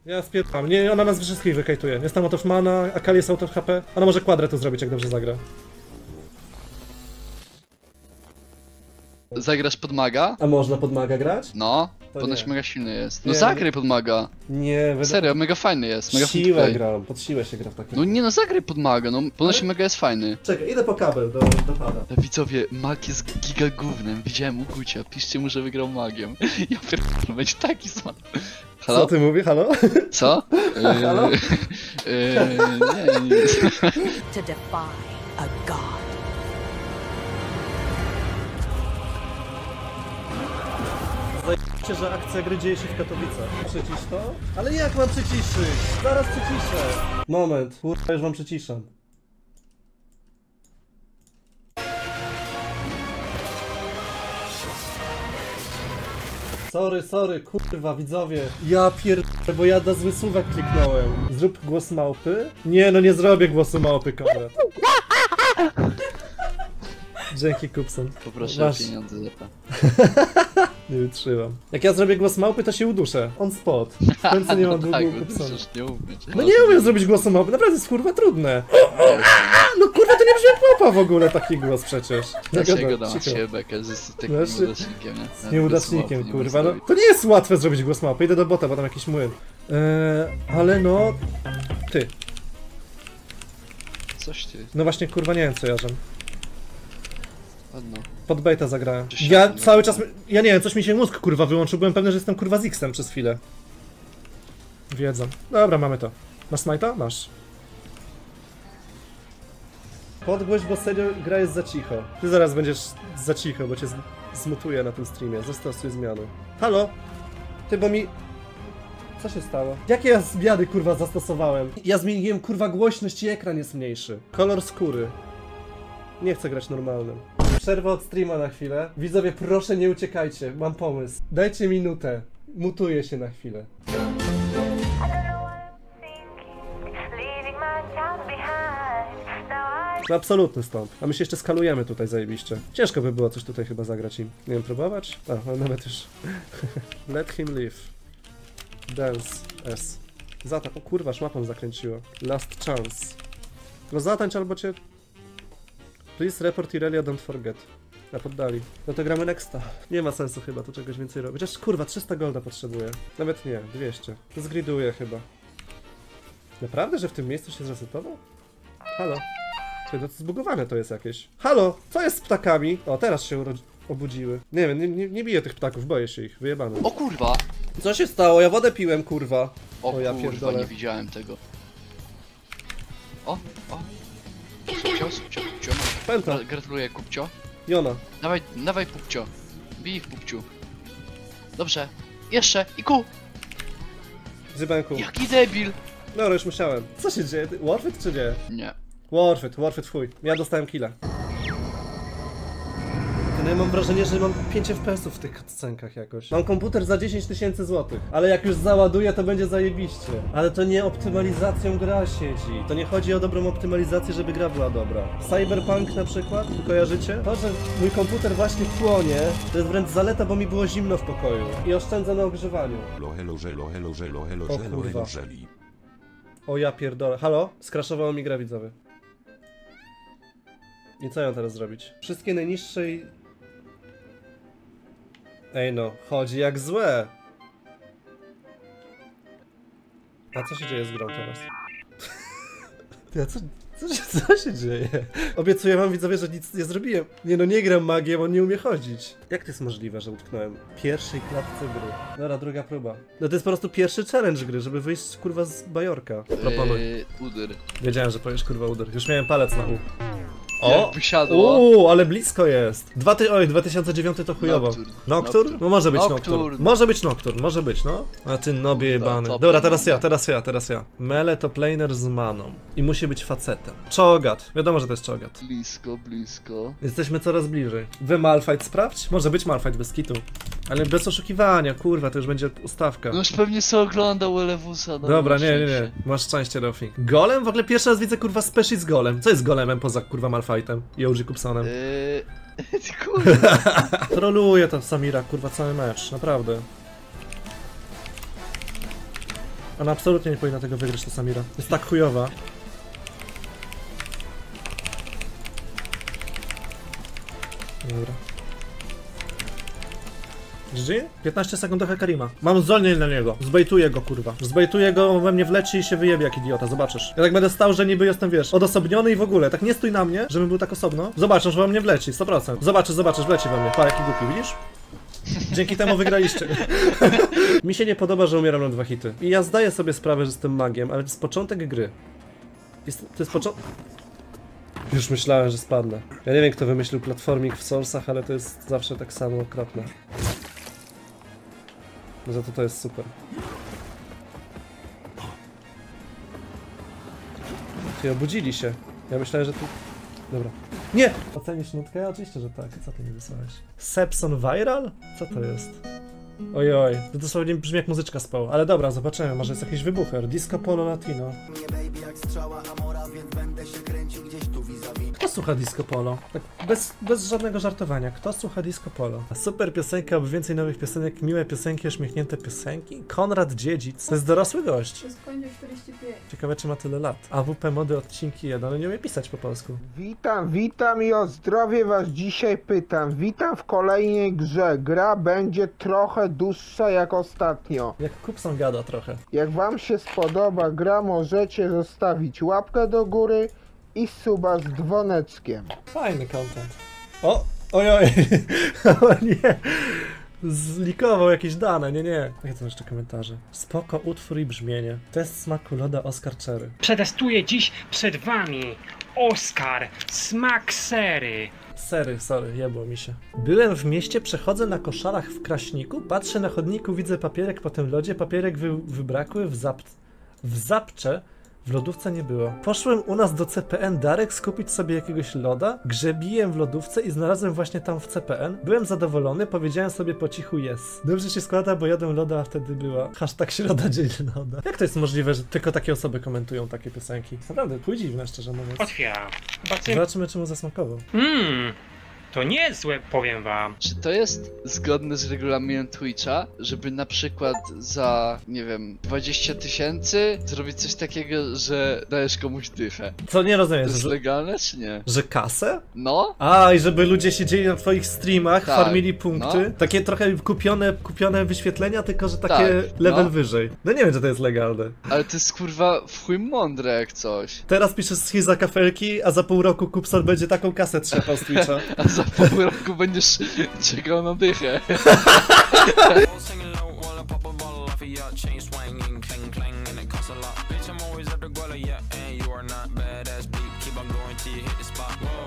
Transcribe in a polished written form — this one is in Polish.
Ja spierdam. Nie, ona nas wszystkich wykajtuje. Jest tam out of mana, Akali jest out of HP. Ona może kwadrę tu zrobić, jak dobrze zagra. Zagrasz pod maga? A można pod maga grać? No, To ponoć nie. mega silny jest. No Nie, zagraj pod maga. Nie, Serio, mega fajny jest, mega free to siłę play. gram, pod siłę się gra w takie. No nie no, zagraj pod maga, no ponoć mega jest fajny. Czekaj, idę po kabel do pada. Widzowie, mag jest giga gównem, widziałem u Gucia, piszcie mu, że wygrał magiem. Ja pierdolę, będzie taki smak. Halo? Co ty mówisz, halo? Co? Halo? Nie. To defy a god. Zajęcie, że akcja gry dzieje się w Katowicach. Przycisz to? Ale jak mam przyciszyć? Zaraz przyciszę. Moment, kurwa, już wam przyciszam. Sorry, kurwa, widzowie. Ja pierdolę, bo ja na zły słówek kliknąłem. Zrób głos małpy? Nie, no nie zrobię głosu małpy, Konrad. Dzięki, Kupson. Poproszę Masz. o pieniądze za to. Nie wytrzymam. Jak ja zrobię głos małpy, to się uduszę. On spot. W końcu nie mam tak, długo bo Kupsona. przecież nie umieć. No nie umiem zrobić głosu małpy, naprawdę jest kurwa trudne. No kurwa, to nie brzmi jak małpa w ogóle taki głos przecież. Dlaczego dam cicho. się bekę z takim Znaczy, nieudacznikiem, nie? Z nieudacznikiem, Nie kurwa. No, mogę to nie jest łatwe zrobić głos małpy, idę do bota, bo tam jakiś młyn. Ale no... Ty. Coś ty, No właśnie, kurwa, nie wiem co jarzem. ładno. Pod baita zagrałem. Czy się Ja nie cały czas... Ja nie wiem, coś mi się mózg kurwa wyłączył, byłem pewny, że jestem kurwa z X-em przez chwilę. Wiedzą. Dobra, mamy to. Masz smite'a? Masz. Podgłoś, bo serio gra jest za cicho. Ty zaraz będziesz za cicho, bo cię zmutuję na tym streamie. Zastosuj zmiany. Halo? Ty, bo mi... Co się stało? Jakie ja zmiany kurwa zastosowałem? Ja zmieniłem kurwa głośność i ekran jest mniejszy. Kolor skóry. Nie chcę grać normalnym. Przerwa od streama na chwilę. Widzowie, proszę nie uciekajcie, mam pomysł. Dajcie minutę. Mutuję się na chwilę. To absolutny stąd. A my się jeszcze skalujemy tutaj zajebiście. Ciężko by było coś tutaj chyba zagrać im. Nie wiem, próbować? A, ale nawet już... Let him live. Dance. S. Zatań. O kurwa, szmapą zakręciło. Last chance. No zatańcz albo cię... Please report Irelia, don't forget. Na poddali. No to gramy nexta. Nie ma sensu chyba tu czegoś więcej robić. Chociaż kurwa, 300 golda potrzebuję. Nawet nie, 200. To zgriduję chyba. Naprawdę, że w tym miejscu się zresetował? Halo? Ty, no to zbugowane to jest jakieś. Halo! Co jest z ptakami? O, teraz się obudziły. Nie wiem, nie biję tych ptaków, boję się ich. Wyjebane. O kurwa! Co się stało? Ja wodę piłem, kurwa. O ja kurwa, pierdolę. nie widziałem tego. O! Kupcio. Pęta. Gratuluję, Kupcio. Jona. Dawaj, Pupcio. Bij ich, Pupciu. Dobrze. Jeszcze. I ku! Zybenku. Jaki debil! No, już musiałem. Co się dzieje? Warfit czy nie? Nie. Warfit fuj. Ja dostałem killa. No ja mam wrażenie, że mam 5 FPS-ów w tych scenkach jakoś. Mam komputer za 10 000 złotych, ale jak już załaduję, to będzie zajebiście. Ale to nie optymalizacją gra siedzi. To nie chodzi o dobrą optymalizację, żeby gra była dobra. Cyberpunk na przykład, kojarzycie? To, że mój komputer właśnie płonie, to jest wręcz zaleta, bo mi było zimno w pokoju. I oszczędzę na ogrzewaniu. O kurwa. O ja pierdolę. Halo? Skraszowało mi gra, widzowie. I co ja mam teraz zrobić? Wszystkie najniższe i... Ej no, chodzi jak złe. A co się dzieje z grą teraz? Ja, co się dzieje? Obiecuję wam, widzowie, że nic nie zrobiłem. Nie no, nie gram magiem, on nie umie chodzić. Jak to jest możliwe, że utknąłem w pierwszej klatce gry? Dobra, druga próba. No to jest po prostu pierwszy challenge gry, żeby wyjść kurwa z bajorka. Proponuj. Udyr. Wiedziałem, że powiesz kurwa uder. Już miałem palec na U. Jakby siadło. Ale blisko jest. 2009 to chujowo. Nocturne. Nocturne? No może być Nocturne. Nocturne. Może być Nocturne, może być, no. A ty nobie jebany. top Dobra, lane. teraz ja. Mele to planer z maną. I musi być facetem. Czogat. Wiadomo, że to jest czogat. Blisko. Jesteśmy coraz bliżej. Wy Malphite sprawdź? Może być Malphite bez kitu. Ale bez oszukiwania, kurwa, to już będzie ustawka. No już pewnie sobie oglądał Elewusa. No Dobra, masz nie. szczęście. Masz szczęście, Rofik. Golem? W ogóle pierwszy raz widzę kurwa species golem. Co jest golemem poza kurwa Malfightem i OG Kupsonem? Kurwa. Troluje to Samira, kurwa, cały mecz, naprawdę. Ona absolutnie nie powinna tego wygrać, ta Samira. Jest tak chujowa. Dobra. GG? 15 sekund do Hekarima. Mam zdolnie na niego. Zbejtuję go, kurwa. Zbejtuję go, on we mnie wleci i się wyjebie jak idiota, zobaczysz. Ja tak będę stał, że niby jestem, wiesz, odosobniony i w ogóle. Tak nie stój na mnie, żebym był tak osobno. Zobaczysz, że we mnie wleci, 100%. Zobaczysz, wleci we mnie. Pa, jaki głupi, widzisz? Dzięki temu wygraliście. Mi się nie podoba, że umieram na 2 hity. I ja zdaję sobie sprawę, że jestem magiem, ale to jest początek gry. To jest początek... Już myślałem, że spadnę. Ja nie wiem, kto wymyślił platforming w Soulsach, ale to jest zawsze tak samo okropne. Za to jest super. Ty obudzili się. Ja myślałem, że tu... Dobra. Nie! Ocenisz nutkę? Oczywiście, że tak. Co ty mi wysłałeś? Sepson Viral? Co to jest? Ojoj, to dosłownie brzmi jak muzyczka z Poł. Ale dobra, zobaczymy, może jest jakiś wybucher. Disco Polo Latino. Kto słucha Disco Polo? Tak bez żadnego żartowania. Kto słucha Disco Polo? Super piosenka, aby więcej nowych piosenek, miłe piosenki, uśmiechnięte piosenki. Konrad Dziedzic. To jest dorosły gość. To jest kończy 45. Ciekawe, czy ma tyle lat. AWP mody odcinki 1, ale nie umie pisać po polsku. Witam i o zdrowie was dzisiaj pytam. Witam w kolejnej grze. Gra będzie trochę dłuższa jak ostatnio. Jak Kupson gada trochę. Jak wam się spodoba gra, możecie zostawić łapkę do góry i suba z dzwoneczkiem. Fajny content. O! Ojoj! O nie! Zlikował jakieś dane, nie. Jakie są jeszcze komentarze? Spoko, utwór i brzmienie. Test smaku loda Oscar Cherry. Przetestuję dziś przed wami Oscar, smak sery. Sery, sorry, jebło mi się. Byłem w mieście, przechodzę na koszarach w Kraśniku, patrzę na chodniku, widzę papierek po tym lodzie, papierek wybrakły w zapcze. W lodówce nie było. Poszłem u nas do CPN Darek skupić sobie jakiegoś loda, grzebiłem w lodówce i znalazłem właśnie tam w CPN. Byłem zadowolony, powiedziałem sobie po cichu yes. Dobrze się składa, bo jadłem loda, a wtedy była hashtag środa dzień loda. Jak to jest możliwe, że tylko takie osoby komentują takie piosenki? Naprawdę, pójdź dziwne, szczerze mówiąc. Otwieram. Zobaczymy, czemu zasmakował. To niezłe, powiem wam. Czy to jest zgodne z regulaminem Twitcha, żeby na przykład za, nie wiem, 20 000 zrobić coś takiego, że dajesz komuś dychę? Co nie To rozumiem, jest legalne, czy nie? że kasę? No? A, i żeby ludzie siedzieli na twoich streamach, Tak, farmili punkty. no. Takie trochę kupione wyświetlenia, tylko że takie Tak, level no. wyżej. No nie wiem, czy to jest legalne. Ale to jest kurwa w chuj mądre jak coś. Teraz piszesz schiza kafelki, a za pół roku Kupson będzie taką kasę trzepał z Twitcha. A za pół roku będziesz czekał na dychę. Singing low while I pop a bottle off of your chain swinging, clang clang, and it costs a lot. Bitch, I'm always at the guala, yeah, and you are not badass beat. Keep on going till you hit the spot. Whoa.